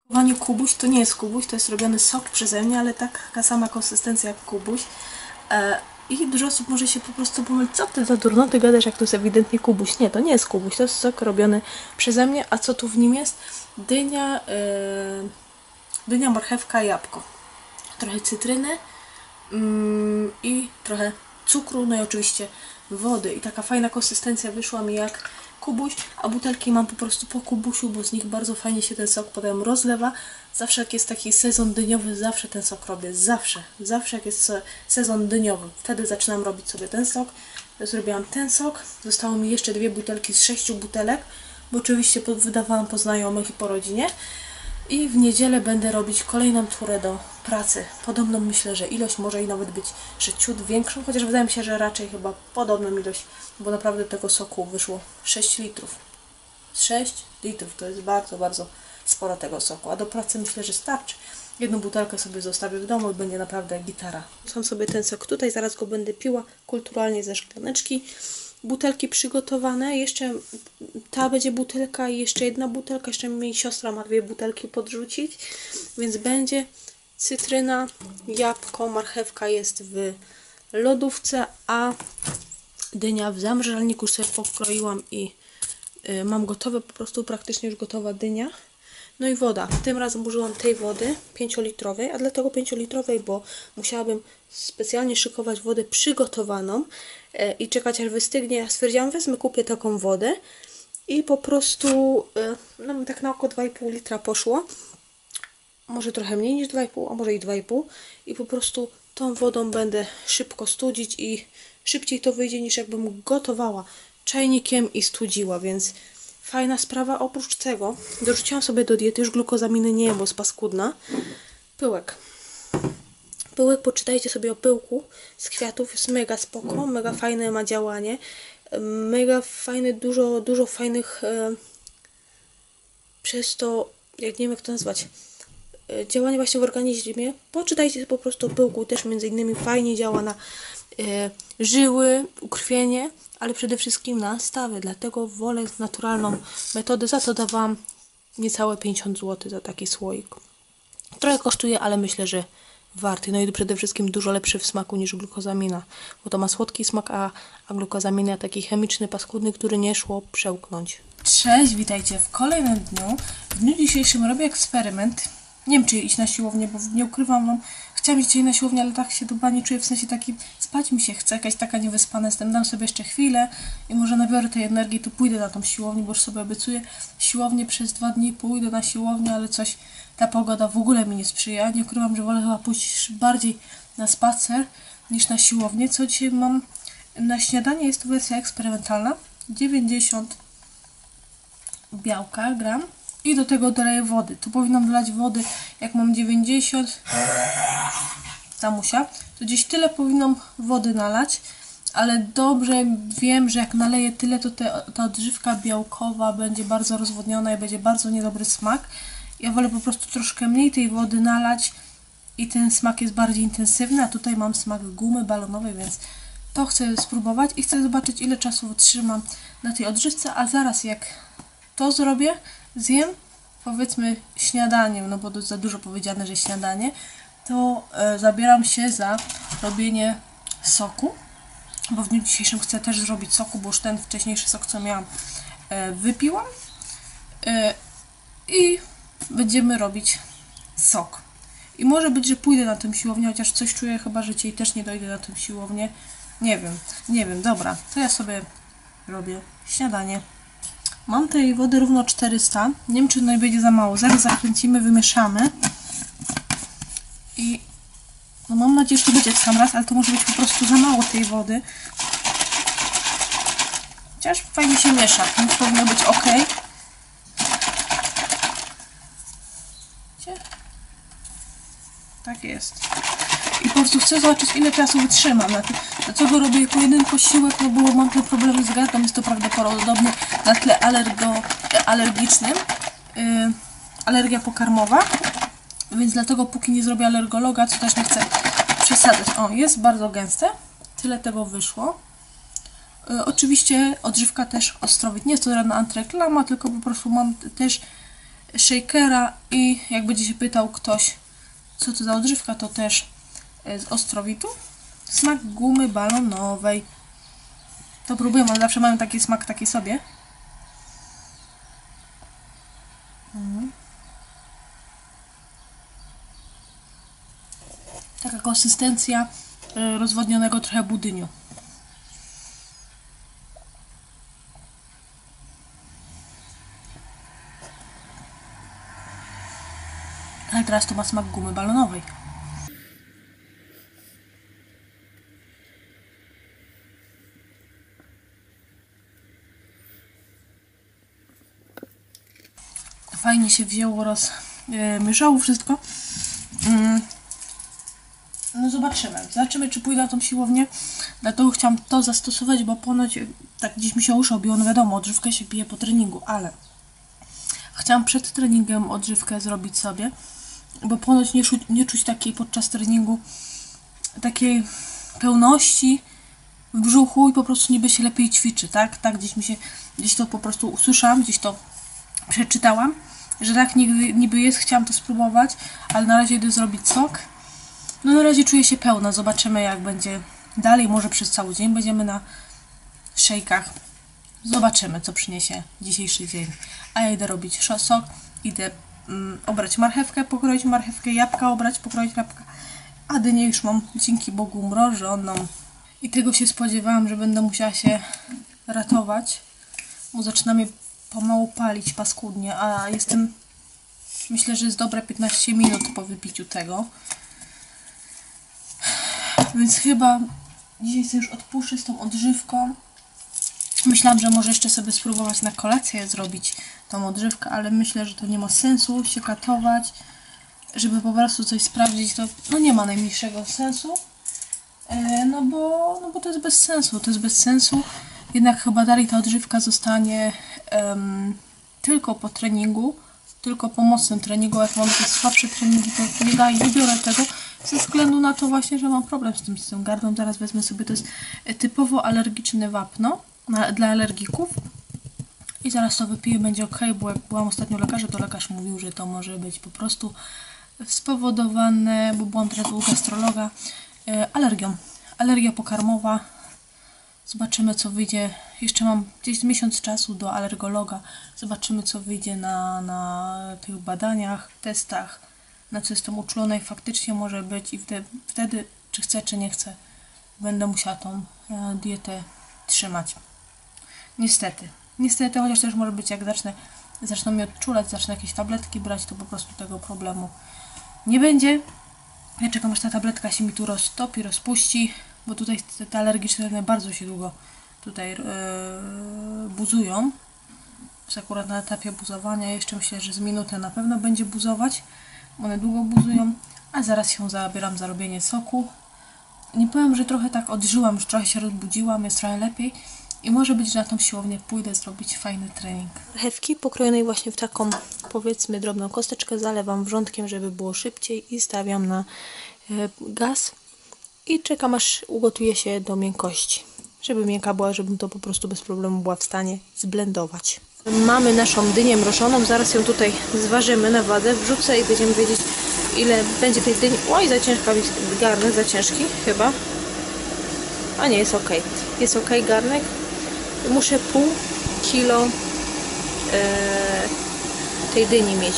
Kubuś to nie jest kubuś, to jest robiony sok przeze mnie, ale taka sama konsystencja jak kubuś. I dużo osób może się po prostu pomylić, co ty za durno, ty gadasz, jak to jest ewidentnie kubuś. Nie, to nie jest kubuś, to jest sok robiony przeze mnie. A co tu w nim jest? Dynia, marchewka, jabłko. Trochę cytryny i trochę cukru, no i oczywiście wody. I taka fajna konsystencja wyszła mi jak kubuś, a butelki mam po prostu po kubusiu, bo z nich bardzo fajnie się ten sok potem rozlewa. Zawsze jak jest taki sezon dyniowy, zawsze ten sok robię. Zawsze jak jest sezon dyniowy, wtedy zaczynam robić sobie ten sok. Zrobiłam ten sok. Zostało mi jeszcze 2 butelki z 6 butelek, bo oczywiście wydawałam po znajomych i po rodzinie. I w niedzielę będę robić kolejną turę do pracy. Podobną myślę, że ilość może i nawet być, że ciut większą, chociaż wydaje mi się, że raczej chyba podobną ilość, bo naprawdę tego soku wyszło 6 litrów. 6 litrów to jest bardzo, bardzo sporo tego soku, a do pracy myślę, że starczy. Jedną butelkę sobie zostawię w domu i będzie naprawdę gitara. Sam sobie ten sok tutaj, zaraz go będę piła kulturalnie ze szklaneczki. Butelki przygotowane, jeszcze ta będzie butelka i jeszcze jedna butelka, jeszcze mi siostra ma 2 butelki podrzucić, więc będzie cytryna, jabłko, marchewka jest w lodówce, a dynia w zamrażalniku sobie pokroiłam i mam gotowe, po prostu praktycznie już gotowa dynia. No i woda. Tym razem użyłam tej wody 5-litrowej, a dlatego 5-litrowej, bo musiałabym specjalnie szykować wodę przygotowaną i czekać aż wystygnie. Ja stwierdziłam, kupię taką wodę i po prostu no, tak na oko 2,5 litra poszło. Może trochę mniej niż 2,5, a może i 2,5. I po prostu tą wodą będę szybko studzić i szybciej to wyjdzie niż jakbym gotowała czajnikiem i studziła, więc fajna sprawa. Oprócz tego dorzuciłam sobie do diety, już glukozaminy nie jem, bo jest paskudna, pyłek. Pyłek, poczytajcie sobie o pyłku z kwiatów, jest mega spoko, mega fajne ma działanie, mega fajne, dużo fajnych przez to, jak nie wiem jak to nazwać, działanie właśnie w organizmie. Poczytajcie po prostu o pyłku, też między innymi fajnie działa na żyły, ukrwienie, ale przede wszystkim na stawy, dlatego wolę naturalną metodę, za co dawałam niecałe 50 zł za taki słoik. Trochę kosztuje, ale myślę, że warty. No i przede wszystkim dużo lepszy w smaku niż glukozamina, bo to ma słodki smak, a glukozamina taki chemiczny, paskudny, który nie szło przełknąć. Cześć, witajcie w kolejnym dniu. W dniu dzisiejszym robię eksperyment. Nie wiem, czy iść na siłownię, bo nie ukrywam wam, chciałam iść na siłownię, ale tak się chyba nie czuję, w sensie taki, spać mi się chce, jakaś taka niewyspana jestem, dam sobie jeszcze chwilę i może nabiorę tej energii, to pójdę na tą siłownię, bo już sobie obiecuję siłownię przez 2 dni, pójdę na siłownię, ale coś, ta pogoda w ogóle mi nie sprzyja, nie ukrywam, że wolę chyba pójść bardziej na spacer niż na siłownię. Co dzisiaj mam na śniadanie? Jest to wersja eksperymentalna, 90 białka gram. I do tego doleję wody. Tu powinnam dolać wody, jak mam 90 Samusia, to gdzieś tyle powinnam wody nalać, ale dobrze wiem, że jak naleję tyle, to ta odżywka białkowa będzie bardzo rozwodniona i będzie bardzo niedobry smak. Ja wolę po prostu troszkę mniej tej wody nalać i ten smak jest bardziej intensywny, a tutaj mam smak gumy balonowej, więc to chcę spróbować i chcę zobaczyć, ile czasu wytrzymam na tej odżywce, a zaraz jak to zrobię, zjem, powiedzmy śniadaniem, no bo za dużo powiedziane, że śniadanie, to zabieram się za robienie soku, bo w dniu dzisiejszym chcę też zrobić soku, bo już ten wcześniejszy sok, co miałam, wypiłam i będziemy robić sok. I może być, że pójdę na tę siłownię, chociaż coś czuję chyba, że dzisiaj też nie dojdę na tę siłownię. Nie wiem, dobra, to ja sobie robię śniadanie. Mam tej wody równo 400. Nie wiem, czy tutaj będzie za mało. Zaraz zakręcimy, wymieszamy. I no mam nadzieję, że to będzie w sam raz, ale to może być po prostu za mało tej wody. Chociaż fajnie się miesza, więc powinno być ok. Widzicie? Tak jest. I po prostu chcę zobaczyć, ile czasu wytrzymam. Dlaczego robię jeden posiłek? No bo mam ten problem z gardłem, jest to prawdopodobnie na tle alergicznym. Alergia pokarmowa. Więc dlatego póki nie zrobię alergologa, co też nie chcę przesadzać. O, jest bardzo gęste. Tyle tego wyszło. Oczywiście odżywka też Ostrowit. Nie jest to żadna antyreklama, tylko po prostu mam też shakera i jak będzie się pytał ktoś, co to za odżywka, to też z Ostrowitu. Smak gumy balonowej. To próbuję, one zawsze mają taki smak, taki sobie. Taka konsystencja rozwodnionego trochę budyniu. Ale teraz to ma smak gumy balonowej. Fajnie się wzięło, mieszało wszystko. No zobaczymy, czy pójdę na tą siłownię. Dlatego chciałam to zastosować, bo ponoć tak gdzieś mi się uszy obiło, no wiadomo, odżywkę się pije po treningu, ale chciałam przed treningiem odżywkę zrobić sobie, bo ponoć nie czuć takiej podczas treningu takiej pełności w brzuchu i po prostu niby się lepiej ćwiczy, tak? Tak gdzieś to po prostu usłyszałam, gdzieś to przeczytałam, że tak niby jest, chciałam to spróbować, ale na razie idę zrobić sok. No na razie czuję się pełna, zobaczymy jak będzie dalej, może przez cały dzień będziemy na szejkach. Zobaczymy, co przyniesie dzisiejszy dzień. A ja idę robić sok, idę obrać marchewkę, pokroić marchewkę, jabłka obrać, pokroić jabłka, a dynię już mam, dzięki Bogu, mrożoną. I tego się spodziewałam, że będę musiała się ratować, bo zaczyna mnie pomału palić paskudnie, a myślę, że jest dobre 15 minut po wypiciu tego. Więc chyba dzisiaj sobie już odpuszczę z tą odżywką. Myślałam, że może jeszcze sobie spróbować na kolację zrobić tą odżywkę, ale myślę, że to nie ma sensu się katować, żeby po prostu coś sprawdzić, to no nie ma najmniejszego sensu. No bo to jest bez sensu, Jednak chyba dalej ta odżywka zostanie tylko po treningu, tylko po mocnym treningu. Jak mam jakieś słabsze treningi, to nie biorę tego, ze względu na to właśnie, że mam problem z tym gardłem. Zaraz wezmę sobie, to jest typowo alergiczne wapno dla alergików. I zaraz to wypiję, będzie ok, bo jak byłam ostatnio u lekarza, to lekarz mówił, że to może być po prostu spowodowane, bo byłam teraz u gastrologa, alergią. Alergia pokarmowa. Zobaczymy, co wyjdzie. Jeszcze mam gdzieś miesiąc czasu do alergologa. Zobaczymy, co wyjdzie na tych badaniach, testach, na co jestem uczulona i faktycznie może być. I wtedy, czy chcę, czy nie chcę, będę musiała tą dietę trzymać. Niestety, chociaż też może być, jak zaczną mnie odczulać, zacznę jakieś tabletki brać, to po prostu tego problemu nie będzie. Ja czekam, aż ta tabletka się mi tu roztopi, rozpuści, bo tutaj te alergiczne bardzo się długo tutaj buzują. Jest akurat na etapie buzowania, jeszcze myślę, że z minutę na pewno będzie buzować. One długo buzują, a zaraz się zabieram za robienie soku. Nie powiem, że trochę tak odżyłam, już trochę się rozbudziłam, jest trochę lepiej. I może być, że na tą siłownię pójdę zrobić fajny trening. Marchewki pokrojonej właśnie w taką, powiedzmy, drobną kosteczkę zalewam wrzątkiem, żeby było szybciej i stawiam na gaz. I czekam, aż ugotuje się do miękkości. Żeby miękka była, żebym to po prostu bez problemu była w stanie zblendować. Mamy naszą dynię mrożoną, zaraz ją tutaj zważymy na wadze, wrzucę i będziemy wiedzieć, ile będzie tej dyni. Oj, za ciężka garnek, za ciężki chyba. A nie, jest ok. Jest ok garnek. Muszę pół kilo tej dyni mieć.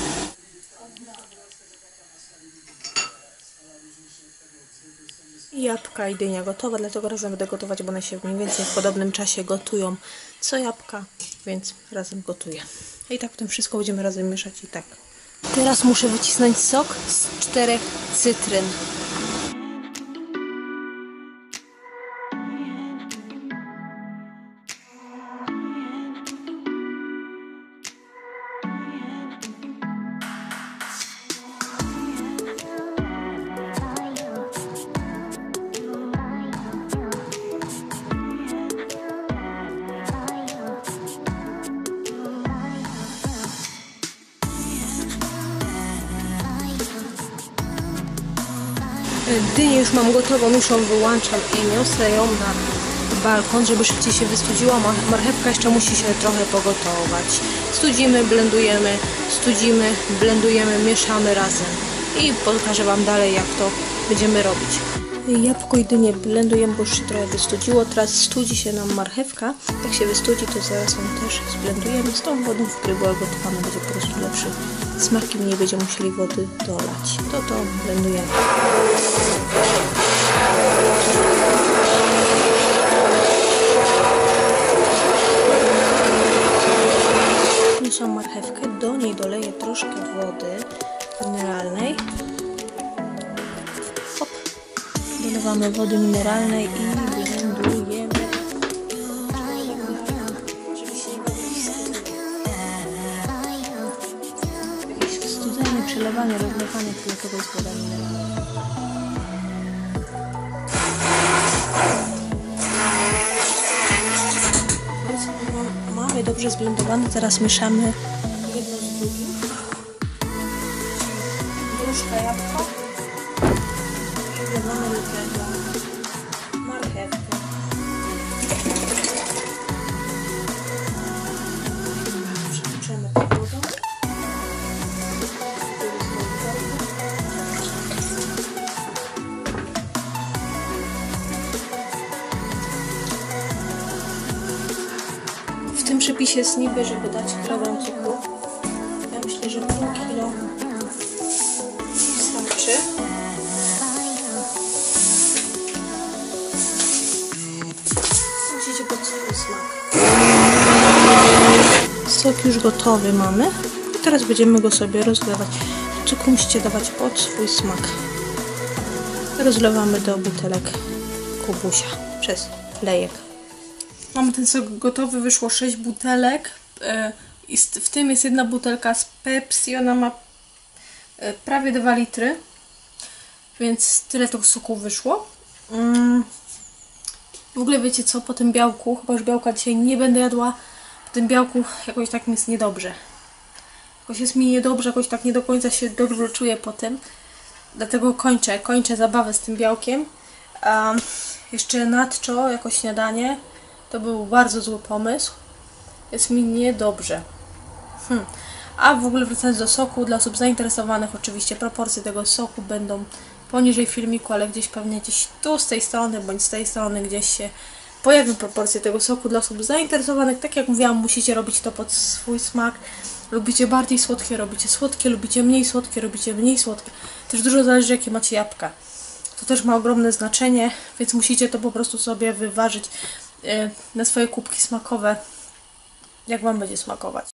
Jabłka i dynia gotowa, dlatego razem będę gotować, bo one się mniej więcej w podobnym czasie gotują co jabłka, więc razem gotuję. I tak potem wszystko będziemy razem mieszać i tak. Teraz muszę wycisnąć sok z 4 cytryn. Dynię już mam gotową, już ją wyłączam i niosę ją na balkon, żeby szybciej się wystudziła. Marchewka jeszcze musi się trochę pogotować. Studzimy, blendujemy, studzimy, blendujemy, mieszamy razem. I pokażę Wam dalej, jak to będziemy robić. Jabłko i dynię blendujemy, bo już się trochę wystudziło. Teraz studzi się nam marchewka. Jak się wystudzi, to zaraz ją też zblendujemy z tą wodą, w której była gotowana. Będzie po prostu lepszy smak i nie będziemy musieli wody dolać. To blendujemy. Mieszam marchewkę, do niej doleję troszkę wody mineralnej. Hop. Dolewamy wody mineralnej i blendujemy. Jakieś studzenie, przelewanie, rozlewanie, dlatego jest woda mineralna. Mamy dobrze zblendowane, teraz mieszamy jedno z drugim. Gruszka, jabłko i wlewamy do tego marchewkę. Przepłuczemy to wodą. W tym przepisie jest niby, żeby dać kilogram cukru. Ja myślę, że pół kilo starczy. Musicie pod swój smak. Sok już gotowy mamy. I teraz będziemy go sobie rozlewać. Cukru musicie dawać pod swój smak. Rozlewamy do butelek kubusia przez lejek. Mamy ten sok gotowy, wyszło 6 butelek. I w tym jest jedna butelka z Pepsi, ona ma prawie 2 litry, więc tyle tego soku wyszło. W ogóle wiecie co, po tym białku, chyba już białka dzisiaj nie będę jadła, po tym białku jakoś tak mi jest niedobrze. Jakoś jest mi niedobrze, jakoś tak nie do końca się dobrze czuję po tym. Dlatego kończę zabawę z tym białkiem. Jeszcze nadczo, jako śniadanie, to był bardzo zły pomysł. Jest mi niedobrze. A w ogóle wracając do soku, dla osób zainteresowanych oczywiście proporcje tego soku będą poniżej filmiku, ale pewnie gdzieś tu z tej strony, bądź z tej strony gdzieś się pojawią proporcje tego soku dla osób zainteresowanych. Tak jak mówiłam, musicie robić to pod swój smak. Lubicie bardziej słodkie, robicie słodkie, lubicie mniej słodkie, robicie mniej słodkie. Też dużo zależy, jakie macie jabłka. To też ma ogromne znaczenie, więc musicie to po prostu sobie wyważyć na swoje kubki smakowe, jak Wam będzie smakować.